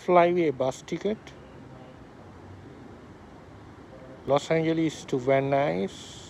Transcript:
Flyway bus ticket. Los Angeles to Van Nuys.